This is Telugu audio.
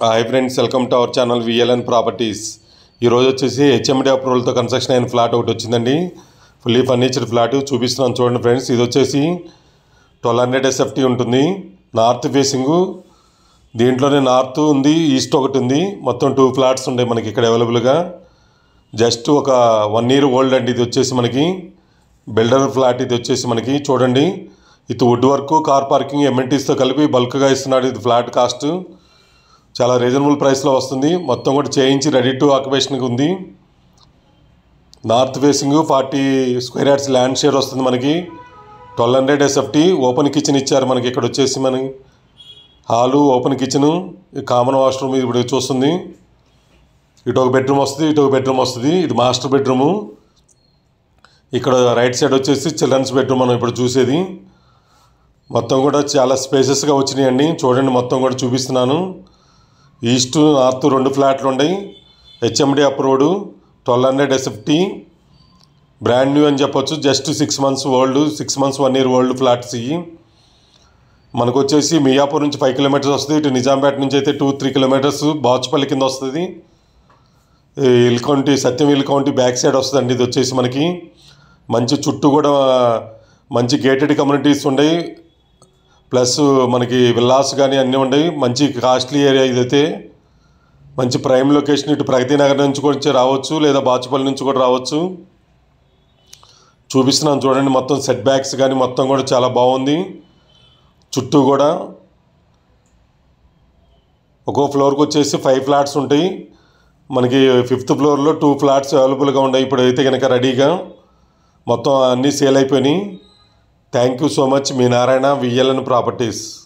Hi friends, welcome to our channel VLN properties. ఈరోజు వచ్చేసి హెచ్ఎండి అప్రూవల్తో కన్స్ట్రక్షన్ అయిన ఫ్లాట్ ఒకటి వచ్చిందండి. ఫుల్లీ ఫర్నిచర్డ్ ఫ్లాట్ చూపిస్తున్నాను చూడండి ఫ్రెండ్స్. ఇది వచ్చేసి 1200 SFT ఉంటుంది. నార్త్ ఫేసింగు, దీంట్లోనే నార్త్ ఉంది, ఈస్ట్ ఒకటి ఉంది. మొత్తం 2 ఫ్లాట్స్ ఉన్నాయి మనకి ఇక్కడ అవైలబుల్గా. జస్ట్ ఒక 1 year ఓల్డ్ అండి. ఇది వచ్చేసి మనకి బిల్డర్ ఫ్లాట్. ఇది వచ్చేసి మనకి చూడండి, ఇది వుడ్ వర్క్, కార్ పార్కింగ్, ఎమ్ఎన్టీస్తో కలిపి బల్క్గా ఇస్తున్నాడు. ఇది ఫ్లాట్ కాస్ట్ చాలా రీజనబుల్ ప్రైస్లో వస్తుంది. మొత్తం కూడా చేయించి రెడీ టు ఆక్యుపేషన్కి ఉంది. North facing 40 square yards land share వస్తుంది మనకి. 1200 SFT. ఓపెన్ కిచెన్ ఇచ్చారు మనకి. ఇక్కడ వచ్చేసి మనకి hall, open kitchen, common washroom ఇప్పుడు చూస్తుంది. ఇటు ఒక బెడ్రూమ్ వస్తుంది, ఇటు ఒక బెడ్రూమ్ వస్తుంది. ఇది మాస్టర్ బెడ్రూము. ఇక్కడ రైట్ సైడ్ వచ్చేసి చిల్డ్రన్స్ బెడ్రూమ్ మనం ఇప్పుడు చూసేది. మొత్తం కూడా చాలా స్పేసెస్గా వచ్చినాయండి. చూడండి, మొత్తం కూడా చూపిస్తున్నాను. ఈస్ట్ నార్త్ 2 ఫ్లాట్లు ఉన్నాయి. HMD approved, 1200 SFT, brand new అని చెప్పొచ్చు. Just 6 months old, 6 months 1 year old flats ఇవి. మనకు వచ్చేసి మియాపూర్ నుంచి 5 kilometers వస్తుంది. ఇటు నిజాంపేట నుంచి అయితే 2-3 kilometers బాచుపల్లి కింద వస్తుంది. Hill county, Satyam hill county back side వస్తుందండి. ఇది వచ్చేసి మనకి మంచి చుట్టూ కూడా మంచి గేటెడ్ కమ్యూనిటీస్ ఉన్నాయి. ప్లస్ మనకి విల్లాస్ కానీ అన్నీ ఉన్నాయి. మంచి కాస్ట్లీ ఏరియా ఇదైతే. మంచి ప్రైమ్ లొకేషన్. ఇటు ప్రగతి నగర్ నుంచి కూడా రావచ్చు, లేదా బాచుపల్లి నుంచి కూడా రావచ్చు. చూపిస్తున్నాను చూడండి. మొత్తం సెట్ బ్యాక్స్ కానీ మొత్తం కూడా చాలా బాగుంది. చుట్టూ కూడా ఒక్కో ఫ్లోర్కి వచ్చేసి 5 ఫ్లాట్స్ ఉంటాయి మనకి. 5th floorలో 2 ఫ్లాట్స్ అవైలబుల్గా ఉన్నాయి ఇప్పుడు అయితే కనుక రెడీగా. మొత్తం అన్నీ సేల్ అయిపోయినాయి. Thank you so much. మీ నారాయణ, విఎల్ఎన్ ప్రాపర్టీస్.